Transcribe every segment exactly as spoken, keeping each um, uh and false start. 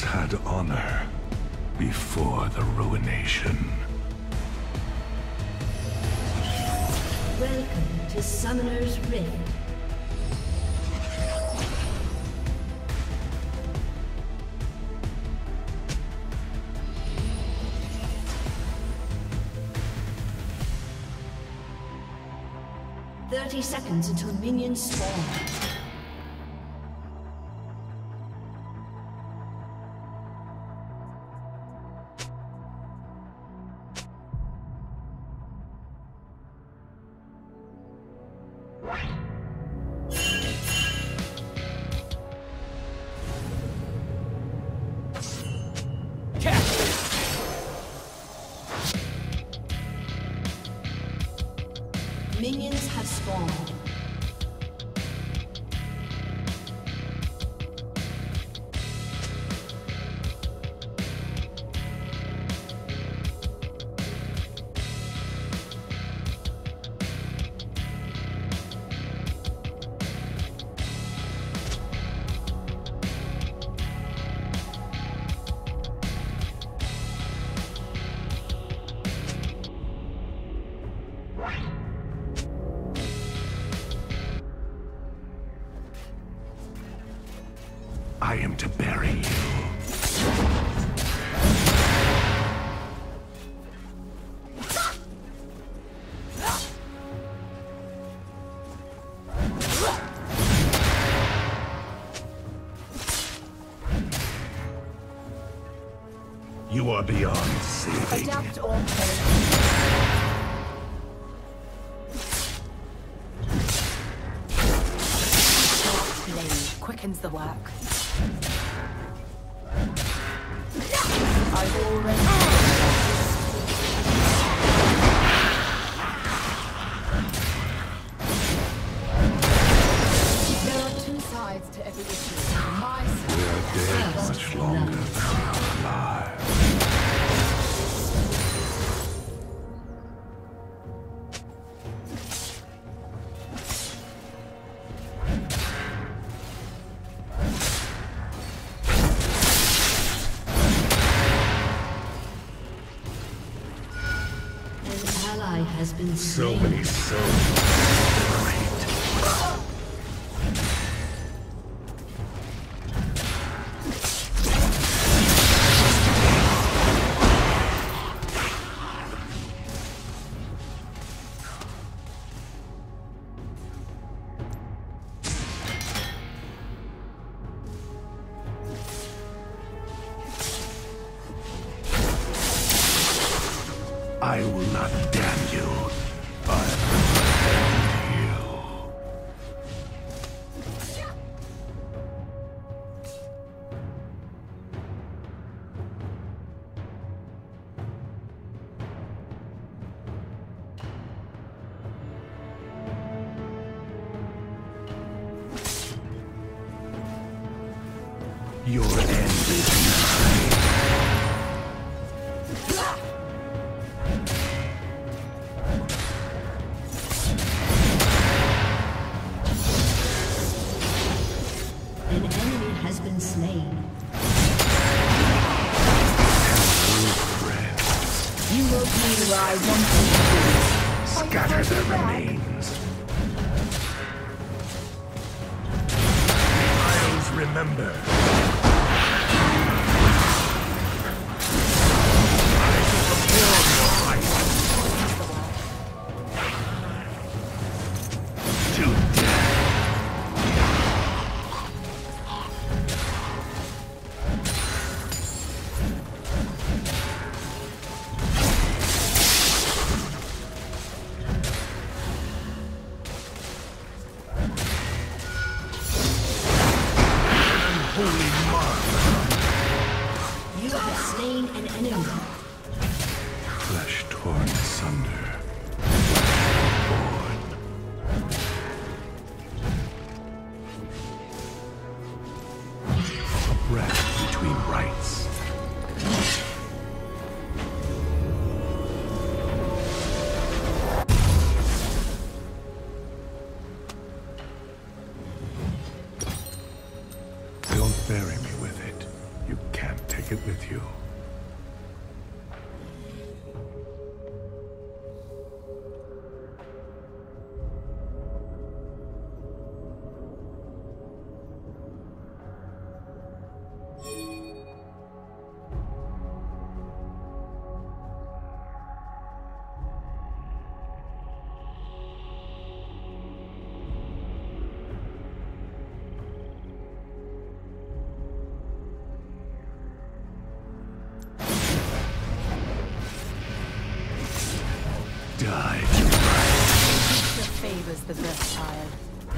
had honor before the ruination. Welcome to Summoner's Rift. Thirty seconds until minions spawn. Minions have spawned. I am to bury you. You are beyond saving. Adapt or perish. Quickens the work. I've already... There are two sides to every issue. My side. We are dead much longer than we are alive. Has been So slain. many souls. Great. I will not damn you. I will end you. Your end is nigh. Slain. You will be where I want you to be. Scatter the remains. The Isles remember. I shall fulfill your life. To death. Holy mark! You have slain an enemy. Flesh torn asunder. Born. A breath between rights. Don't bury me with it. You can't with you. Die. The favor's the best child.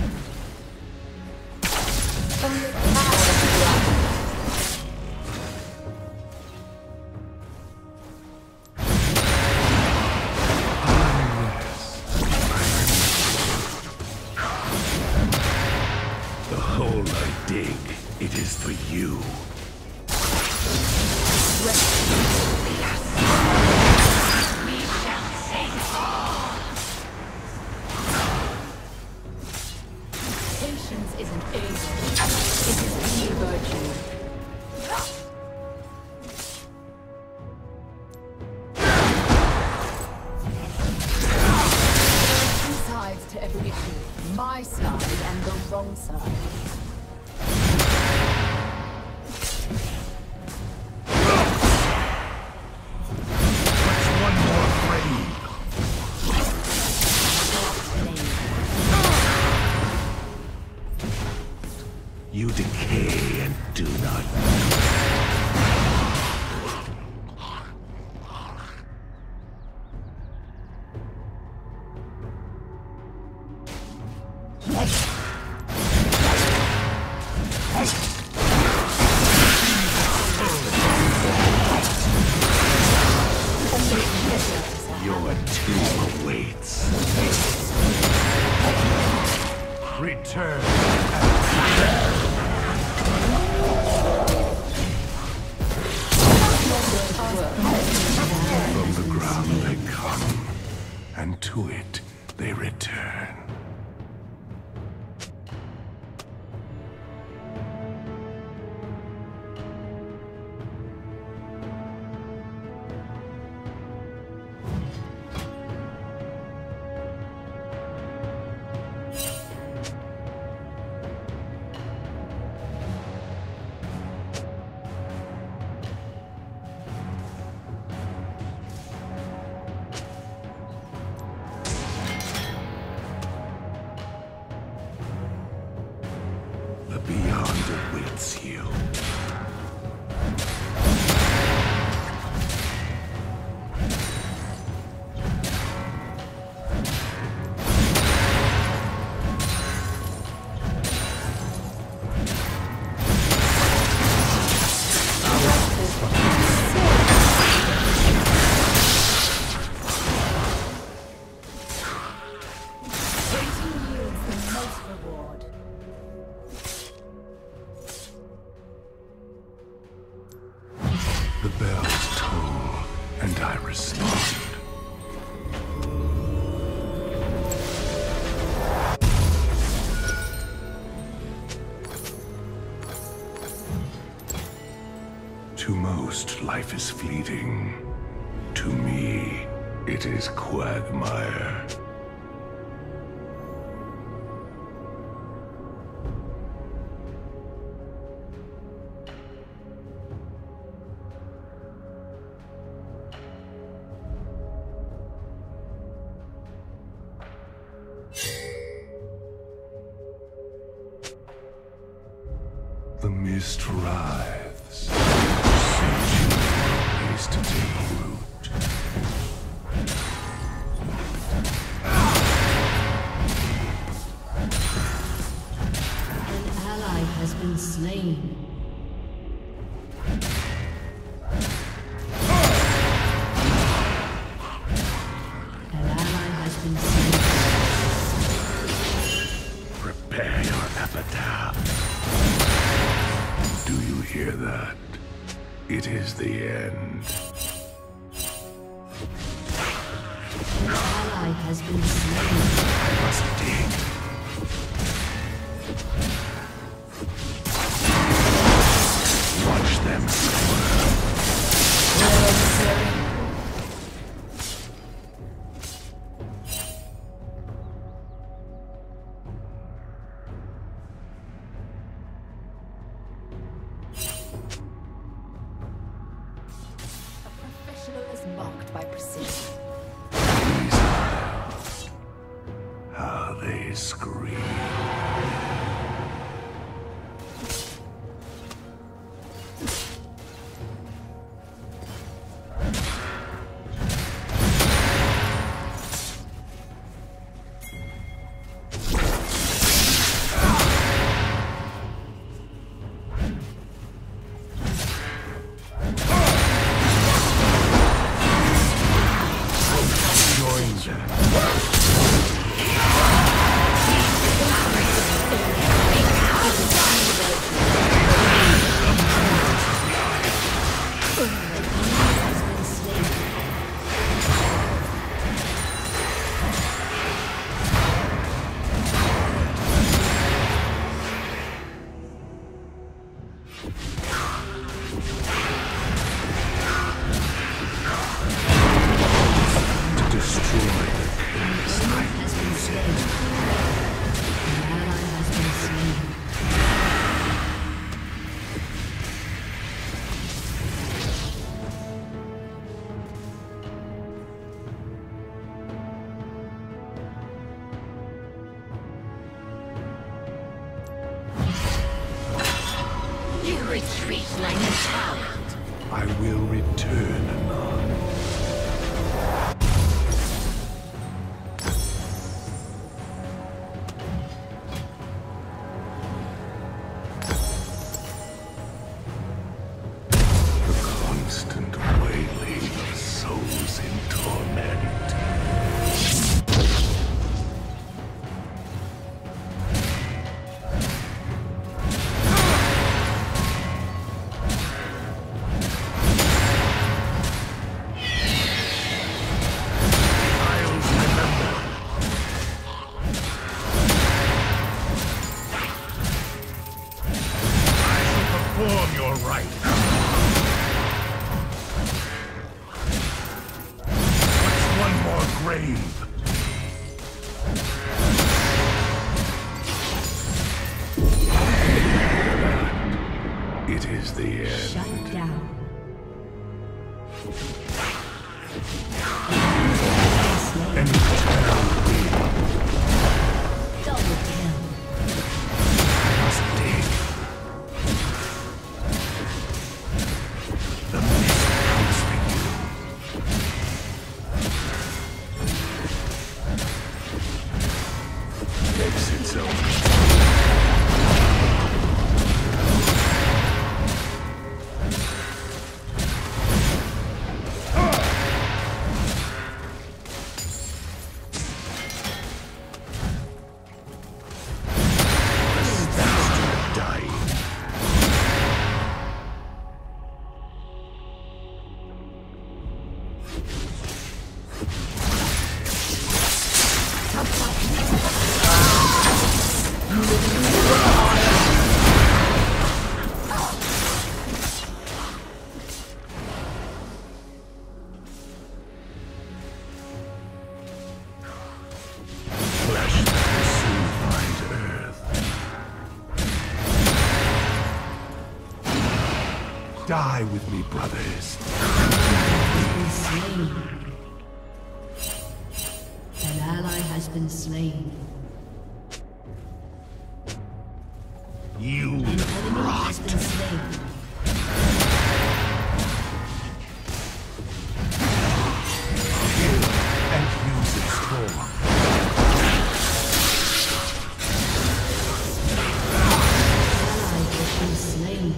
The hole I dig, it is for you. Patience isn't age, it is the virtue. Two sides to every issue. My side and the wrong side. You decay and do not know. Your tomb awaits. Return. From the ground they come, and to it they return. The beyond awaits you. The bells toll, and I respond. To most, life is fleeting. To me, it is quagmire. The mist writhes, searching for a place to take root. An ally has been slain. An ally has been slain. Prepare your epitaph. Do you hear that? It is the end. An ally has been slain. I must dig. Watch them swirl. by precision. These eyes, how they scream. Retreat like a child. I will return anon. The constant wailing of souls in torment. Perform your right. What's one more grave? It is the end. Shut down. And Double kill. I must dig. The mist comes for you. Exits open. Die with me, brothers. Slain. An ally has been slain. You An enemy has been slain. and use its form. Ally has been slain.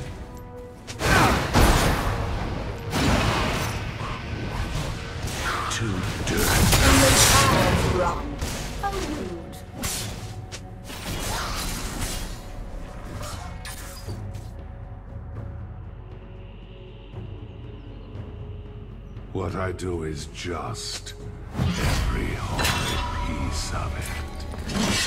To dirt. Run. How rude. What I do is just. Every horrid piece of it.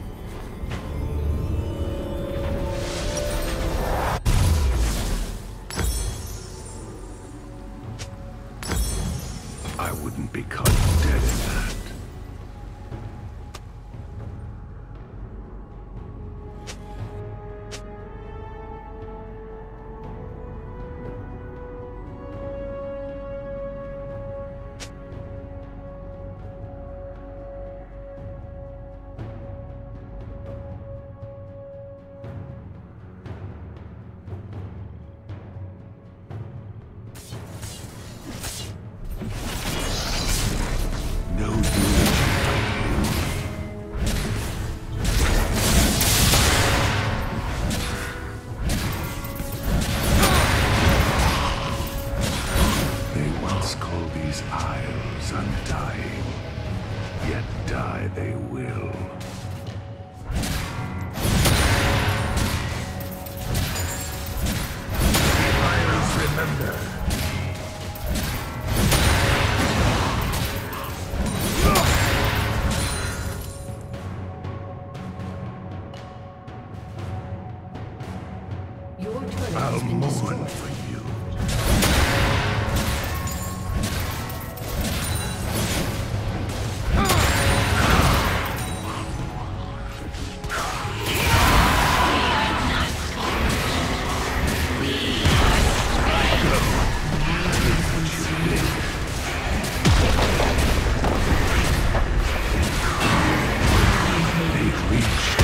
I wouldn't be caught dead in that. these isles undying, yet die they will. The isles remember. Your turret I'll has been mourn destroyed. for you. They've reached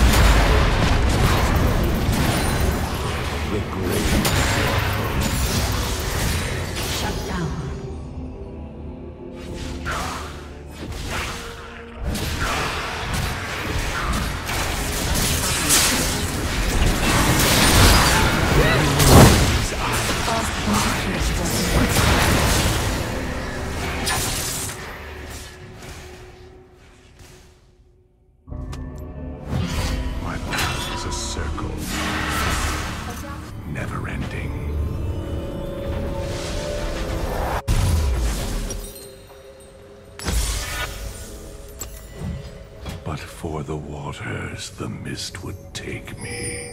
the great circle. Shut down. My path is a circle, never ending. But for the waters, the mist would take me.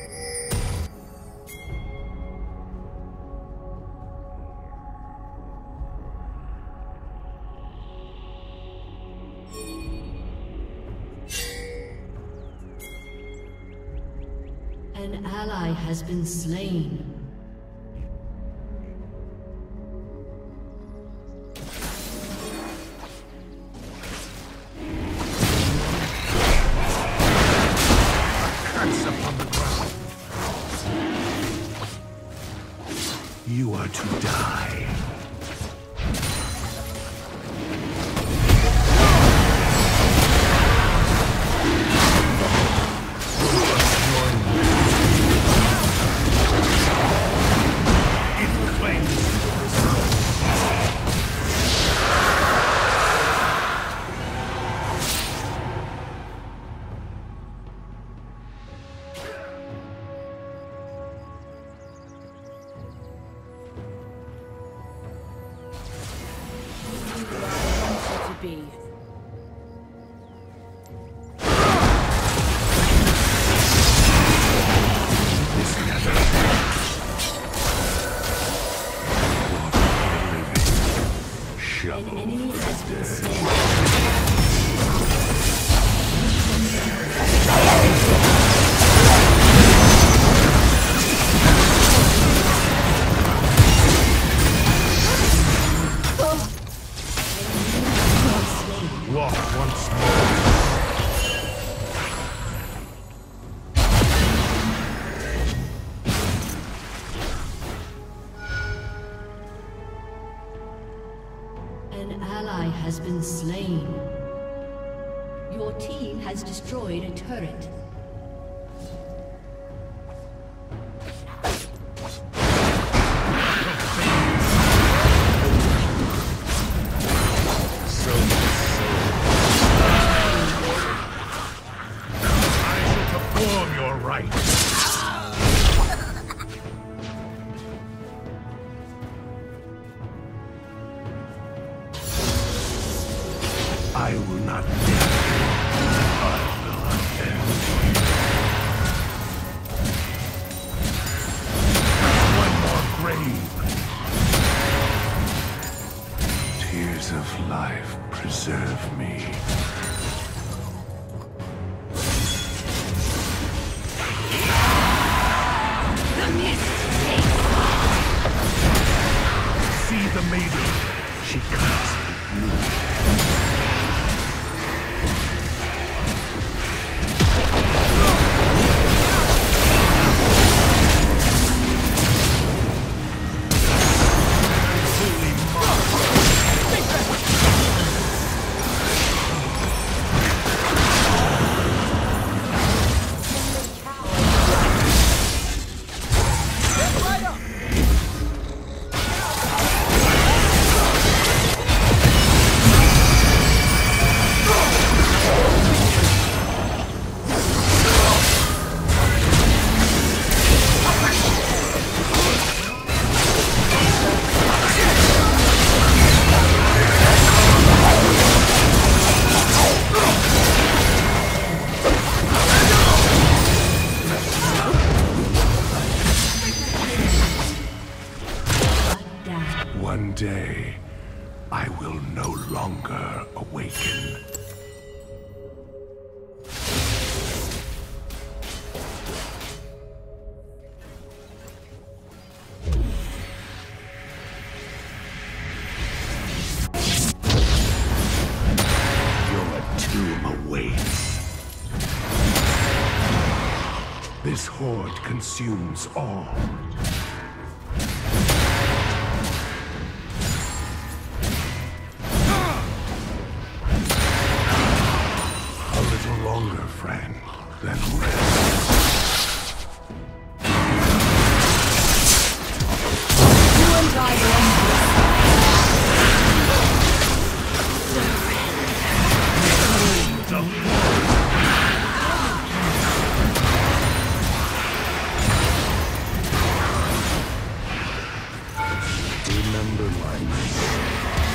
An ally has been slain. Curse upon the ground. You are to die. It claims To be. this never water for the living, An shovel enemy for has the been dead. slain. Walk once more. An ally has been slain. Your team has destroyed a turret. So much so. I shall perform your rites. I will not damn you. I will avenge you. One more grave. Tears of life preserve me. See the maiden. She cuts the blue. Holy mother. I will no longer awaken. This horde consumes all. A little longer, friend, then rest. You and I Remember my name.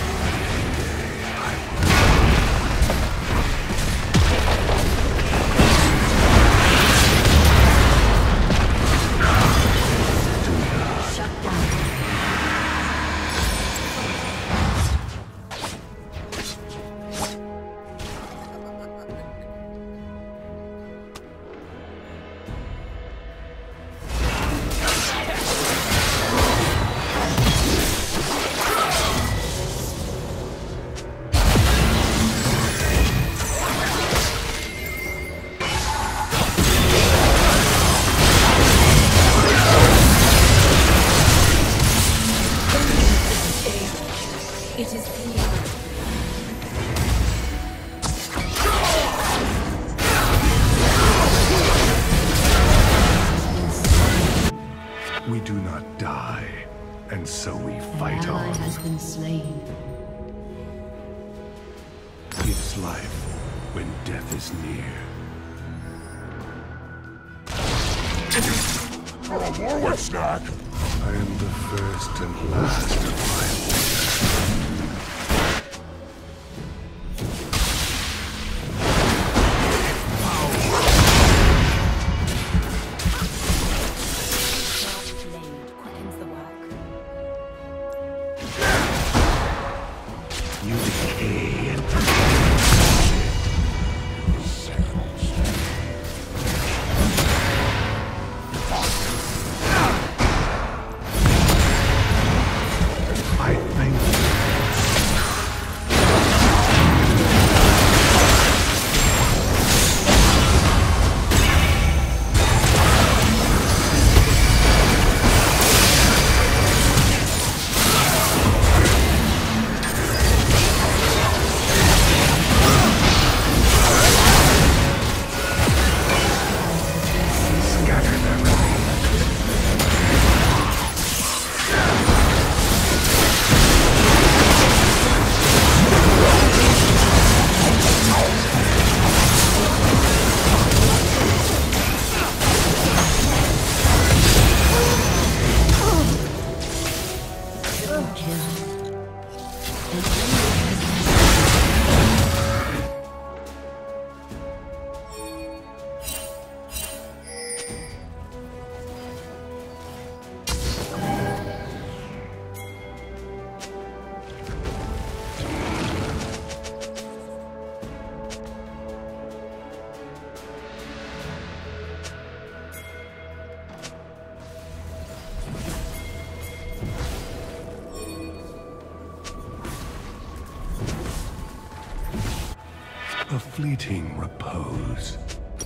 It is clear. We do not die, and so we An fight ally on. has been slain. Gives life when death is near. For a Warwick snack! I am the first and last of my You decay and I thank you. Scatter their remains. Triple kill. An enemy A fleeting repose.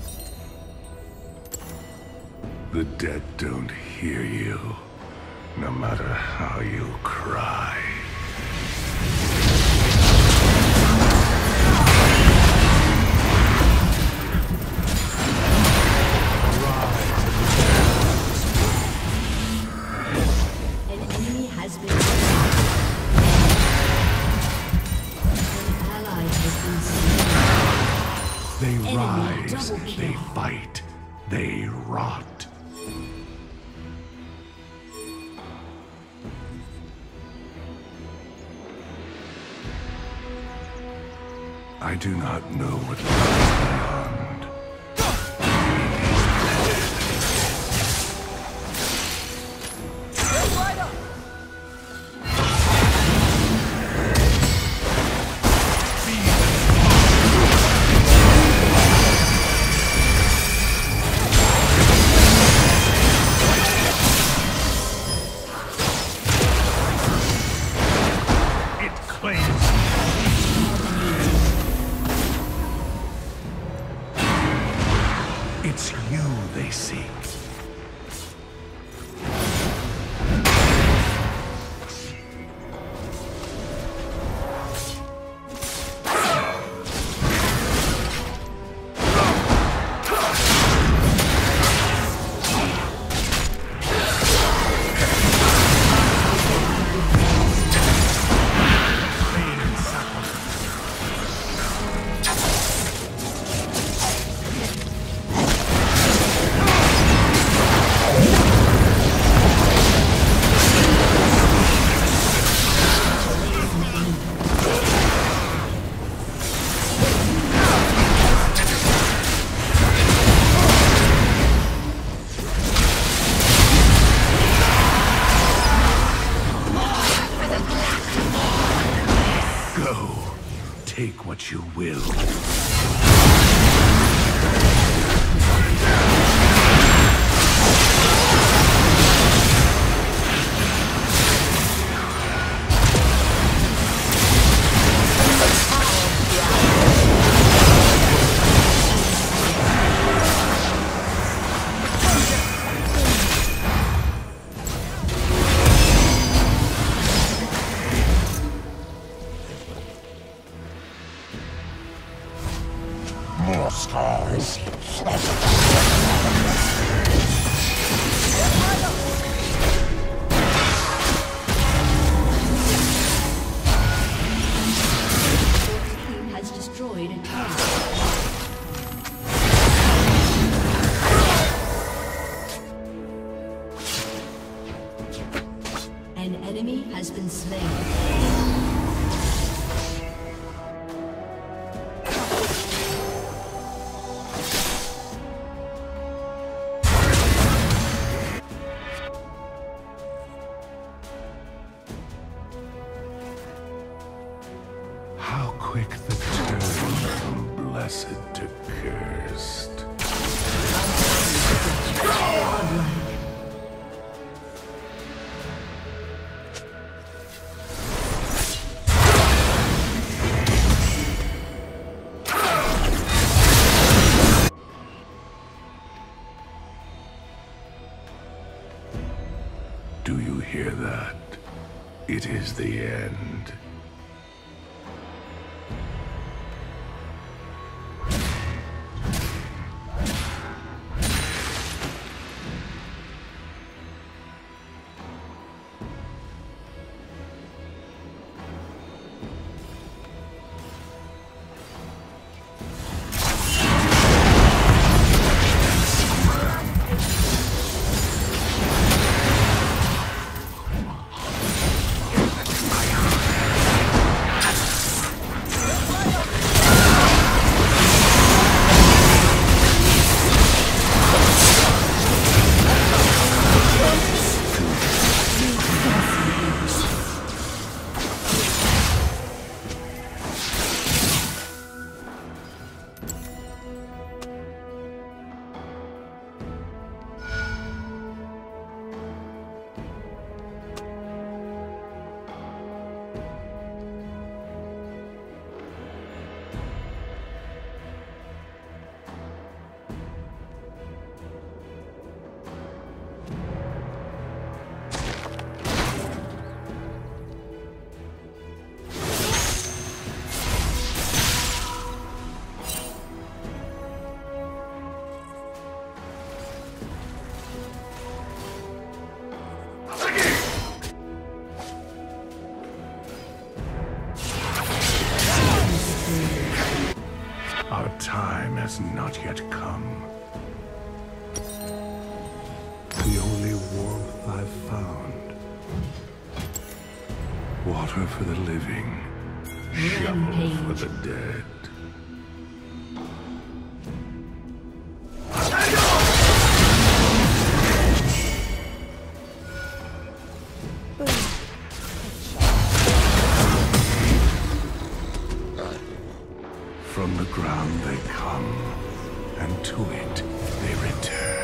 The dead don't hear you, no matter how you cry. An enemy has been slain. An ally has been slain. They Enemy rise, double kill. they fight, they rot. I do not know what lies beyond. It's you they seek. Take what you will. More stars. Team has destroyed a turret. An enemy has been slain. How quick the turn from blessed to cursed. Do you hear that? It is the end. Our time has not yet come. The only warmth I've found. Water for the living, shovel for the dead. From the ground they come, and to it they return.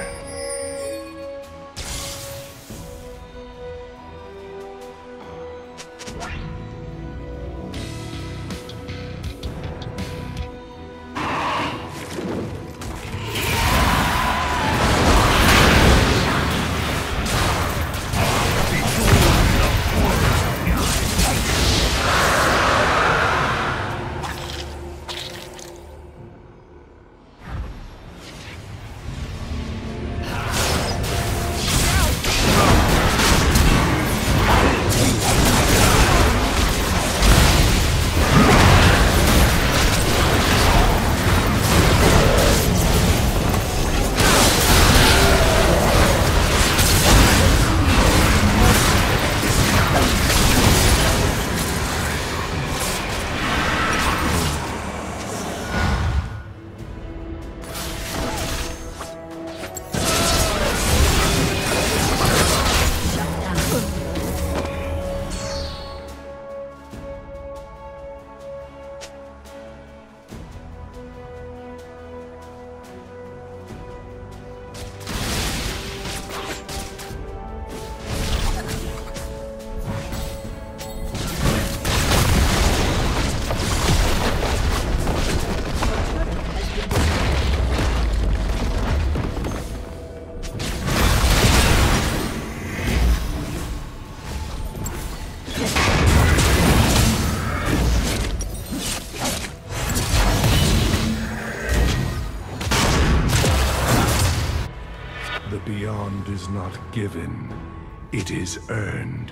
sword is not given, it is earned.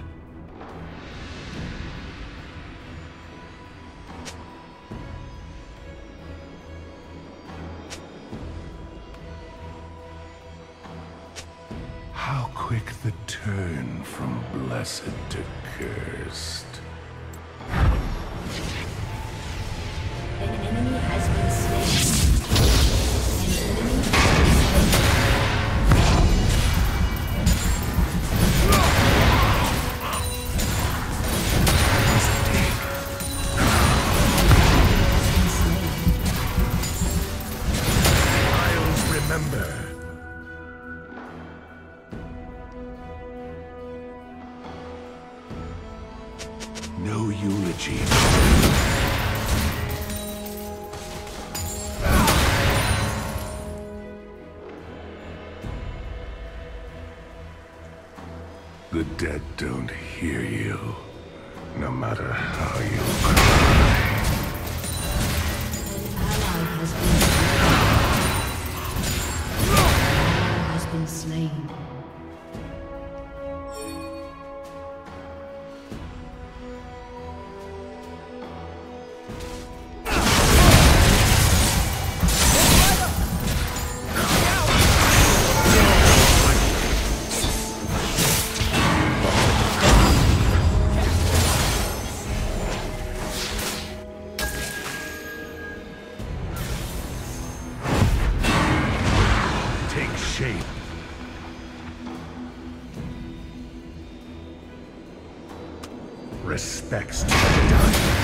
How quick the turn from blessed to cursed. An enemy has been slain. An enemy has been slain. No eulogy. The dead don't hear you, no matter how you cry. An ally has been slain. An ally has been slain. Shape. Respects to the dying.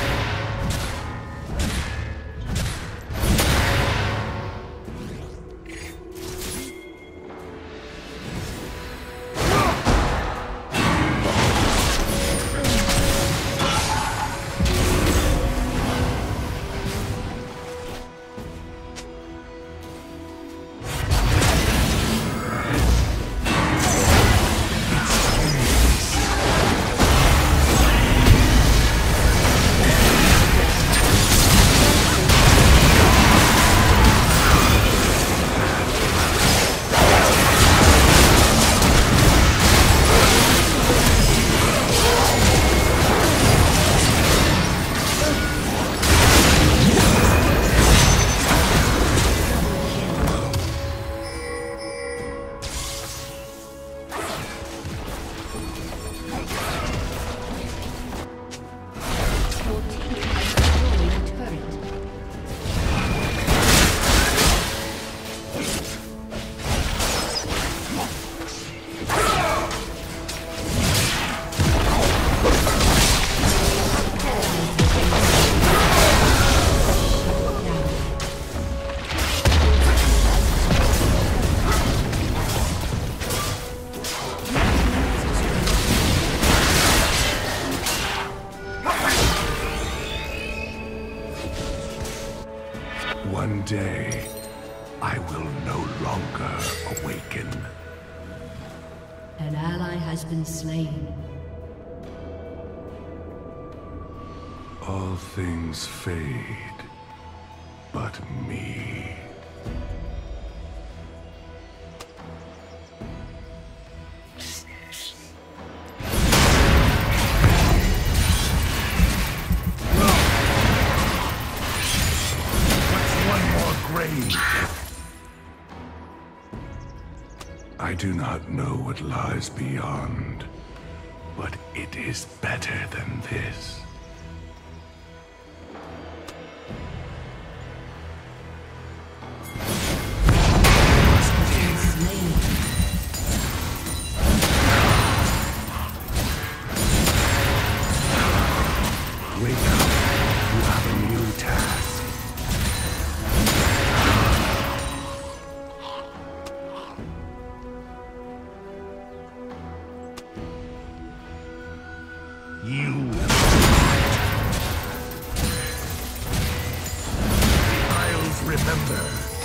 One day, I will no longer awaken. An ally has been slain. All things fade, but me. I do not know what lies beyond, but it is better than this. Wake up, you have a new task. You I'll remember.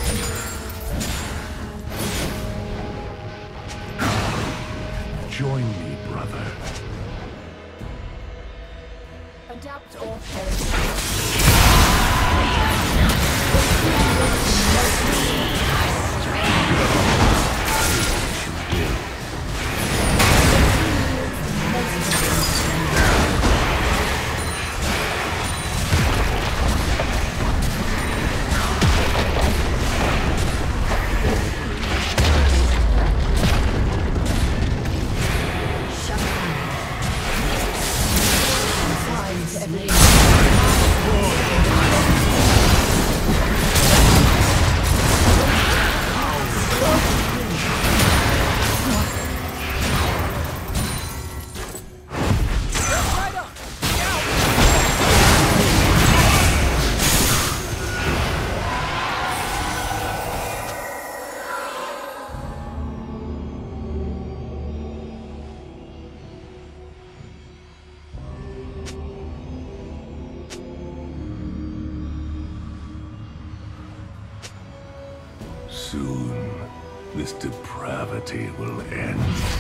Join me, brother. Adapt or perish. You will. Soon, this depravity will end.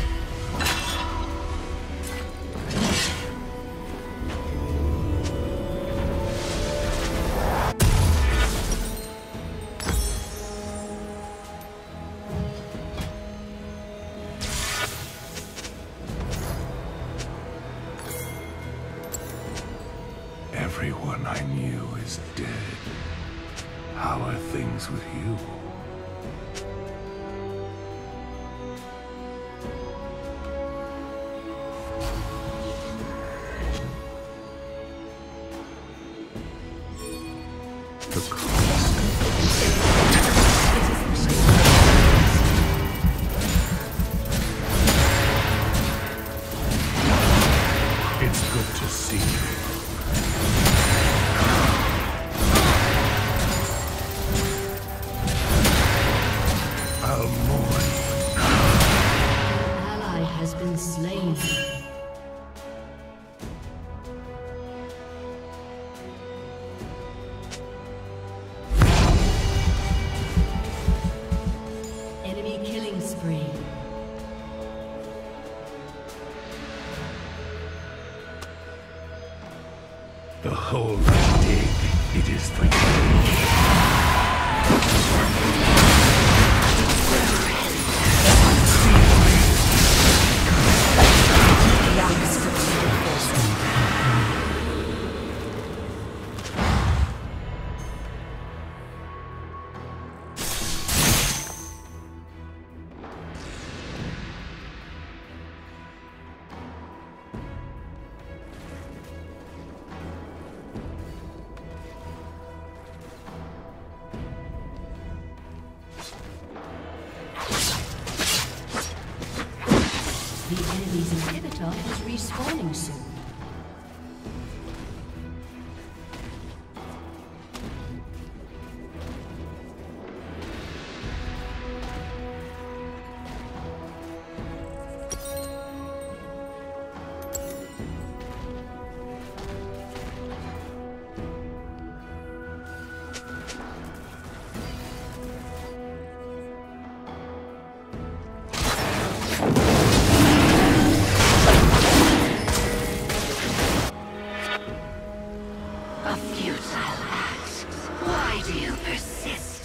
Everyone I knew is dead. How are things with you? The cost. It's good to see you. I'll mourn. An ally has been slain. Enemy killing spree. The hole I dig, it is for you. The enemy's inhibitor is respawning soon. A futile act. Why do you persist?